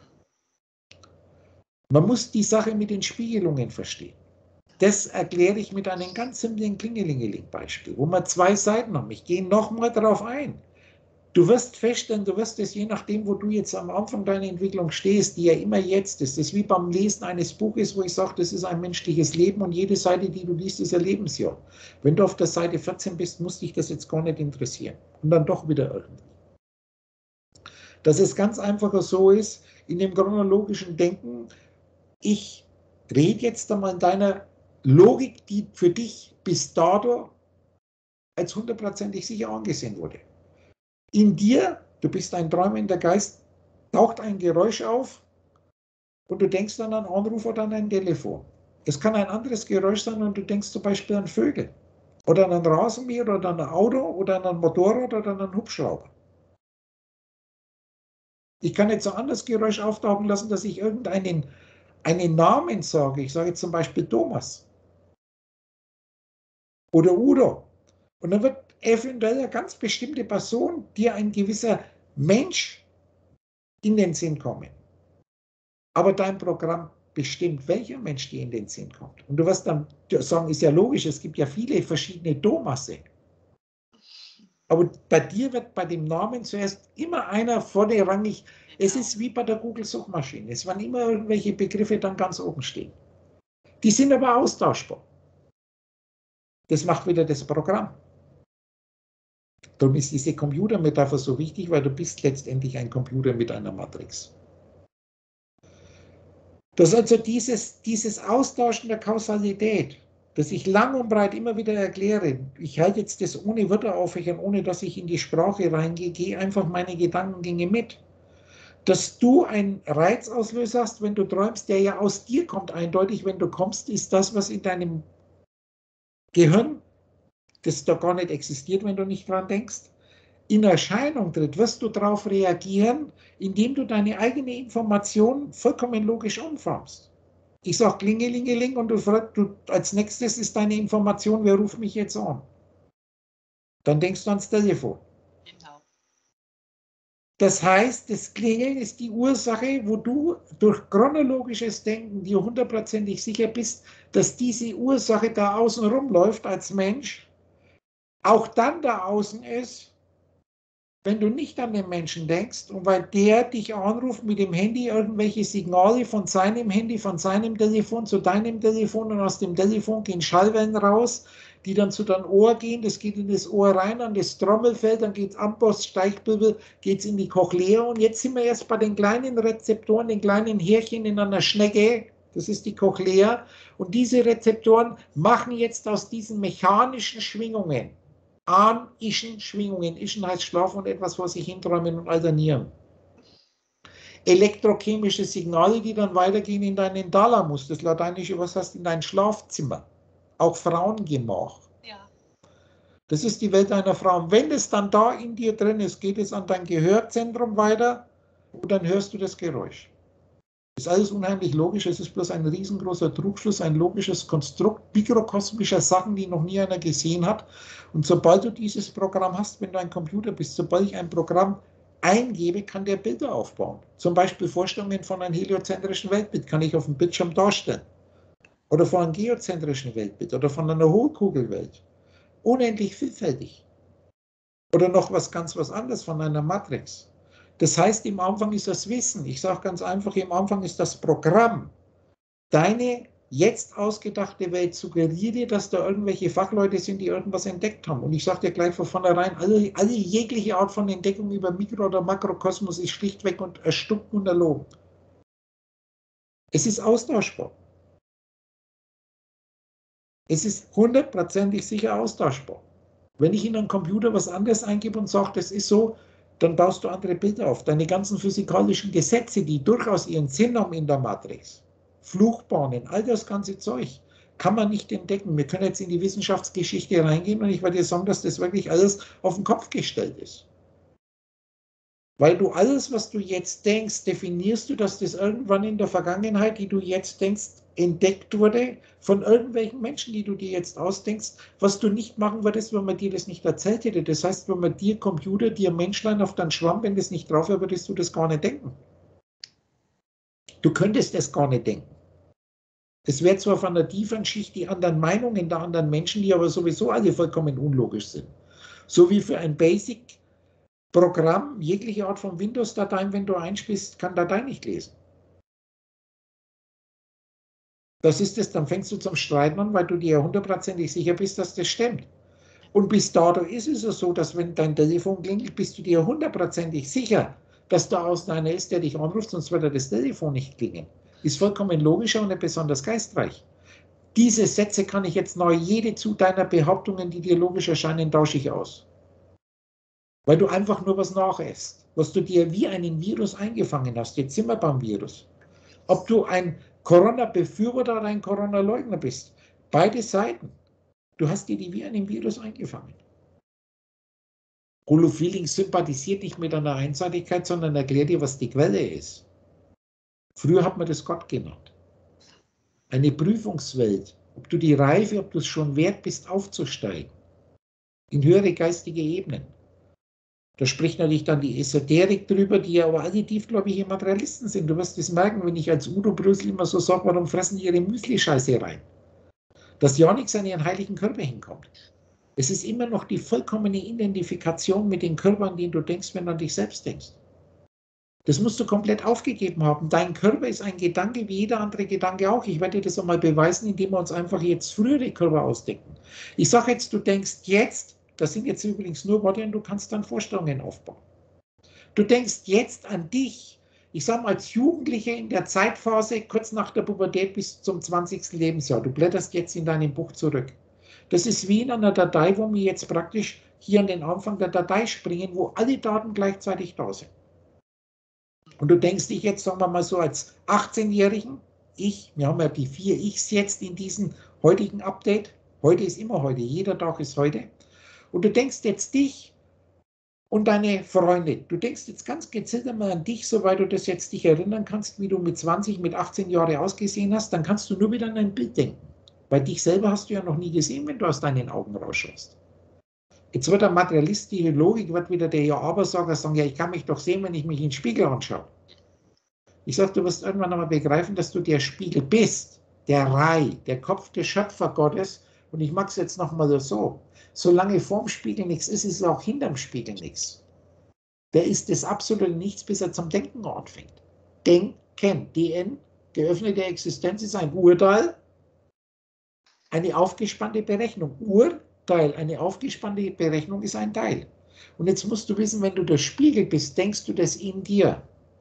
S1: Man muss die Sache mit den Spiegelungen verstehen. Das erkläre ich mit einem ganz simplen Klingelingeling-Beispiel, wo wir zwei Seiten haben. Ich gehe nochmal darauf ein. Du wirst feststellen, du wirst es je nachdem, wo du jetzt am Anfang deiner Entwicklung stehst, die ja immer jetzt ist. Das ist wie beim Lesen eines Buches, wo ich sage, das ist ein menschliches Leben und jede Seite, die du liest, ist ein Lebensjahr. Wenn du auf der Seite vierzehn bist, muss dich das jetzt gar nicht interessieren. Und dann doch wieder irgendwie. Dass es ganz einfach so ist, in dem chronologischen Denken, ich rede jetzt einmal in deiner Logik, die für dich bis dato als hundertprozentig sicher angesehen wurde. In dir, du bist ein träumender Geist, taucht ein Geräusch auf und du denkst an einen Anruf oder an ein Telefon. Es kann ein anderes Geräusch sein und du denkst zum Beispiel an Vögel oder an ein Rasenmäher oder an ein Auto oder an ein Motorrad oder an einen Hubschrauber. Ich kann jetzt ein anderes Geräusch auftauchen lassen, dass ich irgendeinen einen Namen sage. Ich sage jetzt zum Beispiel Thomas oder Udo. Und dann wird eventuell eine ganz bestimmte Person, dir ein gewisser Mensch in den Sinn kommen. Aber dein Programm bestimmt, welcher Mensch dir in den Sinn kommt. Und du wirst dann sagen, ist ja logisch, es gibt ja viele verschiedene Thomasse. Aber bei dir wird bei dem Namen zuerst immer einer vorderrangig. Es ist wie bei der Google-Suchmaschine. Es werden immer irgendwelche Begriffe dann ganz oben stehen. Die sind aber austauschbar. Das macht wieder das Programm. Darum ist diese Computermetapher so wichtig, weil du bist letztendlich ein Computer mit einer Matrix. Dass also dieses, dieses Austauschen der Kausalität, das ich lang und breit immer wieder erkläre, ich halte jetzt das ohne Wörter aufhören, ohne dass ich in die Sprache reingehe, gehe einfach meine Gedankengänge mit. Dass du einen Reizauslöser hast, wenn du träumst, der ja aus dir kommt, eindeutig, wenn du kommst, ist das, was in deinem Gehirn, das da gar nicht existiert, wenn du nicht dran denkst, in Erscheinung tritt, wirst du darauf reagieren, indem du deine eigene Information vollkommen logisch umformst. Ich sage Klingelingeling und du fragst, du, als nächstes ist deine Information, wer ruft mich jetzt an? Dann denkst du ans Telefon.
S2: Genau.
S1: Das heißt, das Klingeln ist die Ursache, wo du durch chronologisches Denken dir hundertprozentig sicher bist, dass diese Ursache da außen rumläuft als Mensch, auch dann da außen ist, wenn du nicht an den Menschen denkst und weil der dich anruft mit dem Handy irgendwelche Signale von seinem Handy, von seinem Telefon zu deinem Telefon und aus dem Telefon gehen Schallwellen raus, die dann zu deinem Ohr gehen, das geht in das Ohr rein, an das Trommelfell, dann geht es Amboss, Steigbügel, geht es in die Cochlea und jetzt sind wir erst bei den kleinen Rezeptoren, den kleinen Härchen in einer Schnecke, das ist die Cochlea und diese Rezeptoren machen jetzt aus diesen mechanischen Schwingungen an Ischen Schwingungen. Ischen heißt Schlaf und etwas vor sich hinträumen und alternieren. Elektrochemische Signale, die dann weitergehen in deinen Thalamus, das lateinische, was heißt in dein Schlafzimmer. Auch Frauengemach.
S2: Ja.
S1: Das ist die Welt einer Frau. Und wenn es dann da in dir drin ist, geht es an dein Gehörzentrum weiter und dann hörst du das Geräusch. Das ist alles unheimlich logisch, es ist bloß ein riesengroßer Trugschluss, ein logisches Konstrukt mikrokosmischer Sachen, die noch nie einer gesehen hat. Und sobald du dieses Programm hast, wenn du ein Computer bist, sobald ich ein Programm eingebe, kann der Bilder aufbauen. Zum Beispiel Vorstellungen von einem heliozentrischen Weltbild kann ich auf dem Bildschirm darstellen. Oder von einem geozentrischen Weltbild oder von einer Hohlkugelwelt. Unendlich vielfältig. Oder noch was ganz was anderes von einer Matrix. Das heißt, im Anfang ist das Wissen. Ich sage ganz einfach, im Anfang ist das Programm. Deine jetzt ausgedachte Welt suggeriert dir, dass da irgendwelche Fachleute sind, die irgendwas entdeckt haben. Und ich sage dir gleich von vornherein, alle, alle jegliche Art von Entdeckung über Mikro- oder Makrokosmos ist schlichtweg und erstunken und erlogen. Es ist austauschbar. Es ist hundertprozentig sicher austauschbar. Wenn ich in einen Computer was anderes eingebe und sage, das ist so, dann baust du andere Bilder auf. Deine ganzen physikalischen Gesetze, die durchaus ihren Sinn haben in der Matrix, Fluchbahnen, all das ganze Zeug, kann man nicht entdecken. Wir können jetzt in die Wissenschaftsgeschichte reingehen und ich werde dir sagen, dass das wirklich alles auf den Kopf gestellt ist. Weil du alles, was du jetzt denkst, definierst du, dass das irgendwann in der Vergangenheit, die du jetzt denkst, entdeckt wurde von irgendwelchen Menschen, die du dir jetzt ausdenkst, was du nicht machen würdest, wenn man dir das nicht erzählt hätte. Das heißt, wenn man dir Computer, dir Menschlein auf deinen Schwamm, wenn das nicht drauf wäre, würdest du das gar nicht denken. Du könntest das gar nicht denken. Es wäre zwar von der tiefen Schicht die anderen Meinungen der anderen Menschen, die aber sowieso alle vollkommen unlogisch sind. So wie für ein Basic-Programm, jegliche Art von Windows-Dateien, wenn du einspielst, kann Datei nicht lesen. Das ist es, dann fängst du zum Streiten an, weil du dir hundertprozentig sicher bist, dass das stimmt. Und bis dato ist es so, dass wenn dein Telefon klingelt, bist du dir hundertprozentig sicher, dass da außen einer ist, der dich anruft, sonst würde das Telefon nicht klingeln. Ist vollkommen logischer und nicht besonders geistreich. Diese Sätze kann ich jetzt neu, jede zu deiner Behauptungen, die dir logisch erscheinen, tausche ich aus. Weil du einfach nur was nachäffst, was du dir wie einen Virus eingefangen hast. Jetzt sind wir beim Virus. Ob du ein Corona-Befürworter oder ein Corona-Leugner bist. Beide Seiten. Du hast dir die wie einen Virus eingefangen. Holofeeling sympathisiert nicht mit einer Einseitigkeit, sondern erklärt dir, was die Quelle ist. Früher hat man das Gott genannt. Eine Prüfungswelt, ob du die Reife, ob du es schon wert bist, aufzusteigen. In höhere geistige Ebenen. Da spricht natürlich dann die Esoterik drüber, die ja aber alle tiefgläubige Materialisten sind. Du wirst es merken, wenn ich als Udo Brüssel immer so sage, warum fressen die ihre Müsli-Scheiße rein? Dass ja nichts an ihren heiligen Körper hinkommt. Es ist immer noch die vollkommene Identifikation mit den Körpern, die du denkst, wenn du an dich selbst denkst. Das musst du komplett aufgegeben haben. Dein Körper ist ein Gedanke wie jeder andere Gedanke auch. Ich werde dir das einmal beweisen, indem wir uns einfach jetzt frühere Körper ausdenken. Ich sage jetzt, du denkst jetzt, das sind jetzt übrigens nur Worte und du kannst dann Vorstellungen aufbauen. Du denkst jetzt an dich, ich sage mal, als Jugendliche in der Zeitphase, kurz nach der Pubertät bis zum zwanzigsten Lebensjahr, du blätterst jetzt in deinem Buch zurück. Das ist wie in einer Datei, wo wir jetzt praktisch hier an den Anfang der Datei springen, wo alle Daten gleichzeitig da sind. Und du denkst dich jetzt, sagen wir mal so, als achtzehnjährigen, ich, wir haben ja die vier Ichs jetzt in diesem heutigen Update, heute ist immer heute, jeder Tag ist heute, und du denkst jetzt dich und deine Freunde, du denkst jetzt ganz gezielt einmal an dich, soweit du das jetzt dich erinnern kannst, wie du mit zwanzig, mit achtzehn Jahren ausgesehen hast, dann kannst du nur wieder an ein Bild denken, weil dich selber hast du ja noch nie gesehen, wenn du aus deinen Augen rausschaust. Jetzt wird der materialistische Logik, wird wieder der Ja-Aber-Sager sagen, ja, ich kann mich doch sehen, wenn ich mich in den Spiegel anschaue. Ich sage, du wirst irgendwann einmal begreifen, dass du der Spiegel bist, der Rai, der Kopf des Schöpfergottes. Und ich mag es jetzt nochmal so, solange vorm Spiegel nichts ist, ist auch hinterm Spiegel nichts. Der ist das absolute Nichts, bis er zum Denken anfängt. Denken, D N, geöffnete Existenz ist ein Urteil, eine aufgespannte Berechnung. Urteil, eine aufgespannte Berechnung ist ein Teil. Und jetzt musst du wissen, wenn du der Spiegel bist, denkst du das in dir.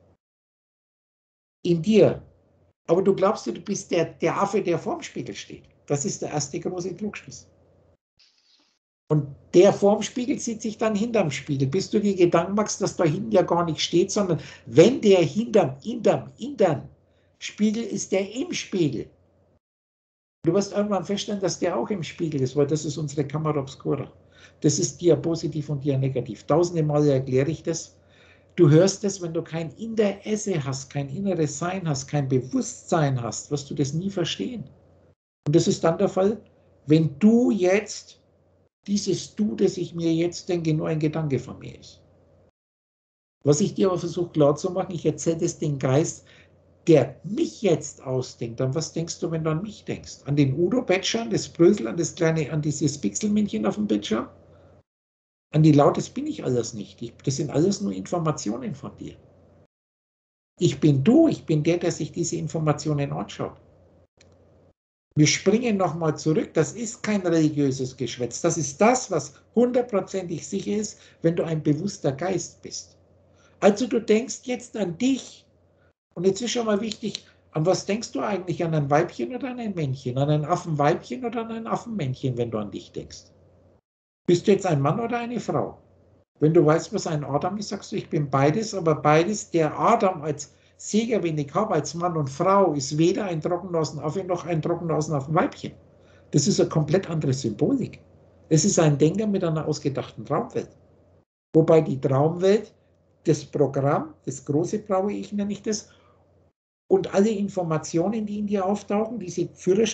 S1: In dir. Aber du glaubst, du bist der, der Affe, der vorm Spiegel steht. Das ist der erste große Trugschluss. Und der vorm Spiegel sieht sich dann hinterm Spiegel, bis du dir Gedanken machst, dass da hinten ja gar nicht steht, sondern wenn der hinterm, hinterm, hinterm Spiegel ist, der im Spiegel. Du wirst irgendwann feststellen, dass der auch im Spiegel ist, weil das ist unsere Kamera obscura. Das ist Dia-positiv und Dia-negativ. Tausende Male erkläre ich das. Du hörst es, wenn du kein Interesse hast, kein inneres Sein hast, kein Bewusstsein hast, wirst du das nie verstehen. Und das ist dann der Fall, wenn du jetzt, dieses Du, das ich mir jetzt denke, nur ein Gedanke von mir ist. Was ich dir aber versuche klarzumachen, ich erzähle es dem Geist, der mich jetzt ausdenkt. An was denkst du, wenn du an mich denkst? An den Udo-Bildschirm, das Brösel, an das kleine, an dieses Pixelmännchen auf dem Bildschirm? An die Laut, das bin ich alles nicht. Ich, das sind alles nur Informationen von dir. Ich bin du, ich bin der, der sich diese Informationen anschaut. Wir springen nochmal zurück, das ist kein religiöses Geschwätz. Das ist das, was hundertprozentig sicher ist, wenn du ein bewusster Geist bist. Also du denkst jetzt an dich. Und jetzt ist schon mal wichtig, an was denkst du eigentlich? An ein Weibchen oder an ein Männchen? An ein Affenweibchen oder an ein Affenmännchen, wenn du an dich denkst? Bist du jetzt ein Mann oder eine Frau? Wenn du weißt, was ein Adam ist, sagst du, ich bin beides, aber beides, der Adam als Sieger, wenn ich habe, als Mann und Frau, ist weder ein Trockennasenaffe noch ein Trockennasenaffenweibchen. Das ist eine komplett andere Symbolik. Es ist ein Denker mit einer ausgedachten Traumwelt. Wobei die Traumwelt, das Programm, das große blaue Ich nenne ich das, und alle Informationen, die in dir auftauchen, diese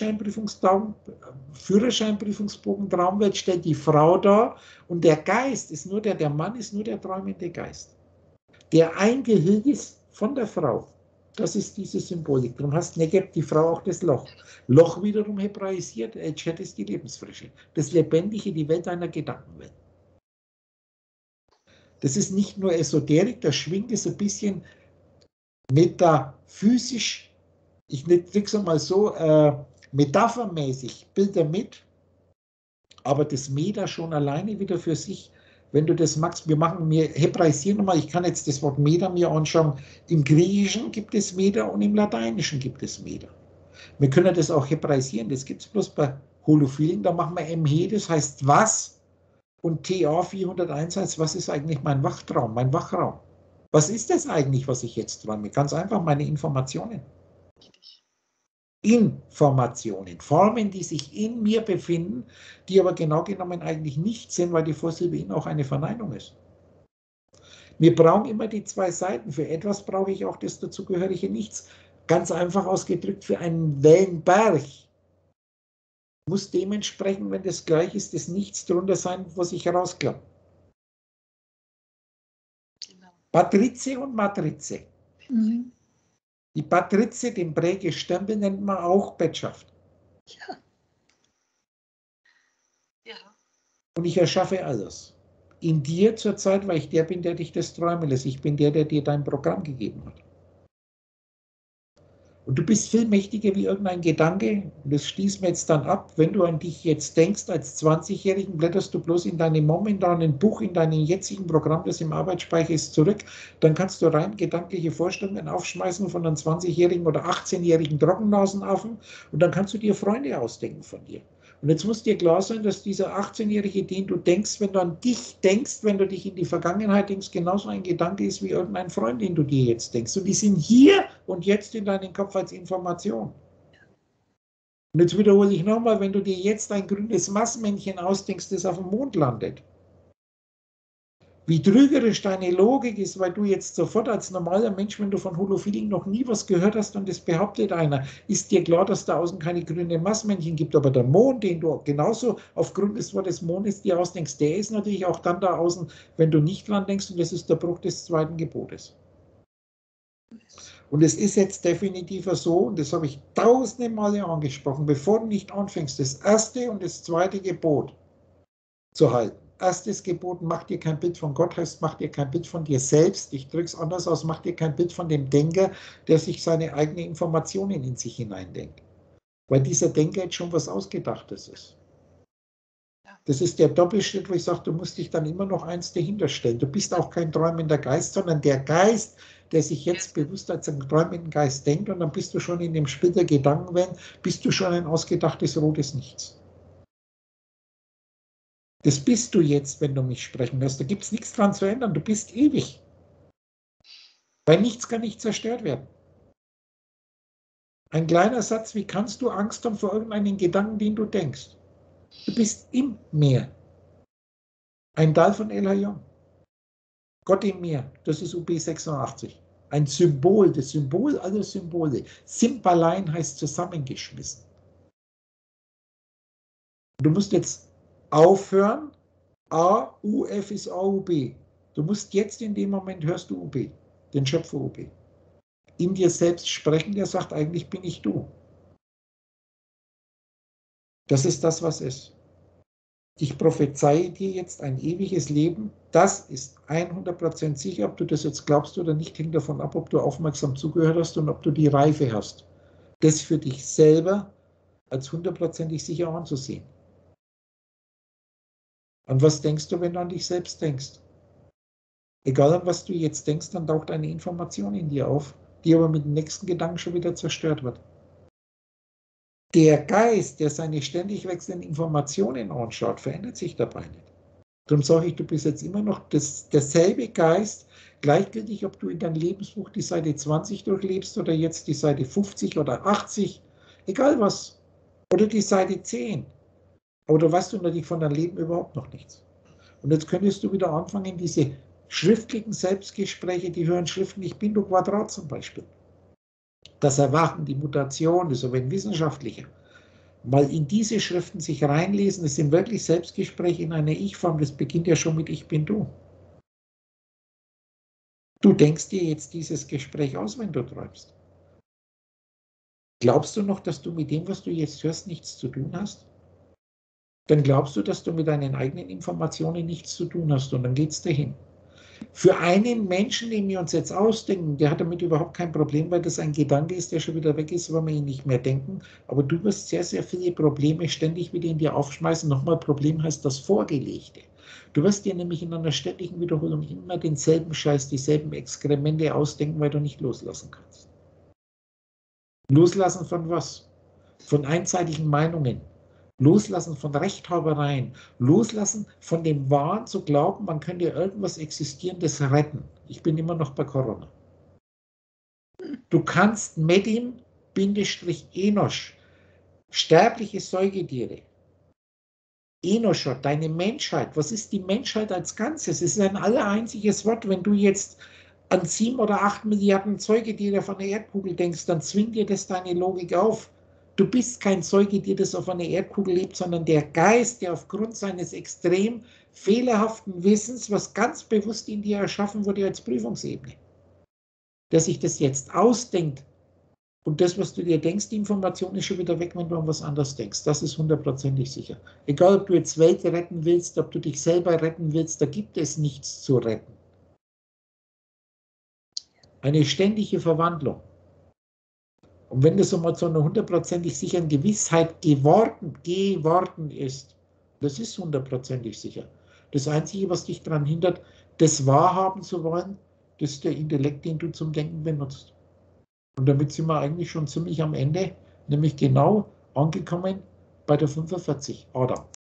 S1: Führerscheinprüfungsbogen Traumwelt stellt die Frau dar und der Geist ist nur der, der Mann ist nur der träumende Geist, der eingehüllt ist von der Frau. Das ist diese Symbolik. Darum heißt Negeb die Frau auch das Loch. Loch wiederum hebraisiert, Chat ist die Lebensfrische. Das Lebendige, die Welt einer Gedankenwelt. Das ist nicht nur Esoterik, da schwingt es ein bisschen metaphysisch, ich krieg's einmal so, äh, metaphermäßig Bilder mit, aber das Meta schon alleine wieder für sich, wenn du das magst, wir machen, wir hebraisieren nochmal, ich kann jetzt das Wort Meta mir anschauen, im Griechischen gibt es Meta und im Lateinischen gibt es Meta. Wir können das auch hebraisieren, das gibt es bloß bei Holophilen, da machen wir M H, das heißt was, und T A vierhunderteins heißt, was ist eigentlich mein Wachtraum, mein Wachraum? Was ist das eigentlich, was ich jetzt träume? Ganz einfach meine Informationen. Informationen, Formen, die sich in mir befinden, die aber genau genommen eigentlich nicht sind, weil die Vorsilbe in auch eine Verneinung ist. Wir brauchen immer die zwei Seiten. Für etwas brauche ich auch das dazugehörige Nichts. Ganz einfach ausgedrückt, für einen Wellenberg muss dementsprechend, wenn das gleich ist, das Nichts drunter sein, was ich herausklappe. Patrize und Matrize. Mhm. Die Patrize, den Prägestempel, nennt man auch Bettschaft. Ja. Ja. Und ich erschaffe alles. In dir zurzeit, weil ich der bin, der dich das träumen lässt. Ich bin der, der dir dein Programm gegeben hat. Und du bist viel mächtiger wie irgendein Gedanke. Und das schließen wir jetzt dann ab. Wenn du an dich jetzt denkst, als zwanzigjährigen, blätterst du bloß in deinem momentanen Buch, in deinem jetzigen Programm, das im Arbeitsspeicher ist, zurück. Dann kannst du rein gedankliche Vorstellungen aufschmeißen von einem zwanzigjährigen oder achtzehnjährigen Trockennasenaffen. Und dann kannst du dir Freunde ausdenken von dir. Und jetzt muss dir klar sein, dass dieser achtzehnjährige, den du denkst, wenn du an dich denkst, wenn du dich in die Vergangenheit denkst, genauso ein Gedanke ist wie irgendein Freund, den du dir jetzt denkst. Und die sind hier und jetzt in deinem Kopf als Information. Und jetzt wiederhole ich nochmal, wenn du dir jetzt ein grünes Marsmännchen ausdenkst, das auf dem Mond landet, wie trügerisch deine Logik ist, weil du jetzt sofort als normaler Mensch, wenn du von Holofeeling noch nie was gehört hast und das behauptet einer, ist dir klar, dass da außen keine grünen Marsmännchen gibt, aber der Mond, den du genauso aufgrund des Wortes Mondes dir ausdenkst, der ist natürlich auch dann da außen, wenn du nicht dran denkst, und das ist der Bruch des zweiten Gebotes. Und es ist jetzt definitiv so, und das habe ich tausende Male angesprochen, bevor du nicht anfängst, das erste und das zweite Gebot zu halten. Erstes Gebot, mach dir kein Bild von Gott, heißt, mach dir kein Bild von dir selbst. Ich drücke es anders aus, mach dir kein Bild von dem Denker, der sich seine eigenen Informationen in sich hineindenkt. Weil dieser Denker jetzt schon was Ausgedachtes ist. Das ist der Doppelschritt, wo ich sage, du musst dich dann immer noch eins dahinter stellen. Du bist auch kein träumender Geist, sondern der Geist, der sich jetzt bewusst als ein träumenden Geist denkt, und dann bist du schon in dem Splitter Gedankenwellen, bist du schon ein ausgedachtes rotes Nichts. Das bist du jetzt, wenn du mich sprechen hörst. Da gibt es nichts dran zu ändern. Du bist ewig. Weil nichts kann nicht zerstört werden. Ein kleiner Satz, wie kannst du Angst haben vor irgendeinen Gedanken, den du denkst? Du bist im Meer. Ein Teil von El Hayom. Gott im Meer, das ist U B sechsundachtzig. Ein Symbol, das Symbol aller Symbole. Symbalein heißt zusammengeschmissen. Du musst jetzt aufhören, A, U, F ist A, U, B. Du musst jetzt in dem Moment, hörst du U B, den Schöpfer U B. In dir selbst sprechen, der sagt, eigentlich bin ich du. Das ist das, was ist. Ich prophezeie dir jetzt ein ewiges Leben. Das ist hundert Prozent sicher, ob du das jetzt glaubst oder nicht, hängt davon ab, ob du aufmerksam zugehört hast und ob du die Reife hast, das für dich selber als hundertprozentig sicher anzusehen. An was denkst du, wenn du an dich selbst denkst? Egal an was du jetzt denkst, dann taucht eine Information in dir auf, die aber mit dem nächsten Gedanken schon wieder zerstört wird. Der Geist, der seine ständig wechselnden Informationen anschaut, verändert sich dabei nicht. Darum sage ich, du bist jetzt immer noch das, derselbe Geist, gleichgültig, ob du in deinem Lebensbuch die Seite zwanzig durchlebst oder jetzt die Seite fünfzig oder achtzig, egal was, oder die Seite zehn. Aber du weißt natürlich von deinem Leben überhaupt noch nichts. Und jetzt könntest du wieder anfangen, diese schriftlichen Selbstgespräche, die hören Schriften, ich bin du Quadrat zum Beispiel. Das Erwachen, die Mutation, das ist aber ein wissenschaftlicher. Mal in diese Schriften sich reinlesen, das sind wirklich Selbstgespräche in einer Ich-Form, das beginnt ja schon mit Ich bin du. Du denkst dir jetzt dieses Gespräch aus, wenn du träumst. Glaubst du noch, dass du mit dem, was du jetzt hörst, nichts zu tun hast? Dann glaubst du, dass du mit deinen eigenen Informationen nichts zu tun hast, und dann geht es dahin. Für einen Menschen, den wir uns jetzt ausdenken, der hat damit überhaupt kein Problem, weil das ein Gedanke ist, der schon wieder weg ist, weil wir ihn nicht mehr denken. Aber du wirst sehr, sehr viele Probleme ständig wieder in dir aufschmeißen. Nochmal, Problem heißt das Vorgelegte. Du wirst dir nämlich in einer ständigen Wiederholung immer denselben Scheiß, dieselben Exkremente ausdenken, weil du nicht loslassen kannst. Loslassen von was? Von einseitigen Meinungen. Loslassen von Rechthabereien, loslassen von dem Wahn zu glauben, man könnte irgendwas Existierendes retten. Ich bin immer noch bei Corona. Du kannst Medim-Enosh, sterbliche Säugetiere, Enoshot, deine Menschheit, was ist die Menschheit als Ganzes? Es ist ein allereinziges Wort. Wenn du jetzt an sieben oder acht Milliarden Säugetiere von der Erdkugel denkst, dann zwingt dir das deine Logik auf. Du bist kein Säugetier, das auf einer Erdkugel lebt, sondern der Geist, der aufgrund seines extrem fehlerhaften Wissens, was ganz bewusst in dir erschaffen wurde als Prüfungsebene, der sich das jetzt ausdenkt, und das, was du dir denkst, die Information ist schon wieder weg, wenn du an was anderes denkst. Das ist hundertprozentig sicher. Egal, ob du jetzt Welt retten willst, ob du dich selber retten willst, da gibt es nichts zu retten. Eine ständige Verwandlung. Und wenn das einmal zu einer hundertprozentig sicheren Gewissheit geworden, geworden ist, das ist hundertprozentig sicher. Das Einzige, was dich daran hindert, das wahrhaben zu wollen, das ist der Intellekt, den du zum Denken benutzt. Und damit sind wir eigentlich schon ziemlich am Ende, nämlich genau angekommen bei der fünfundvierzig. Adam.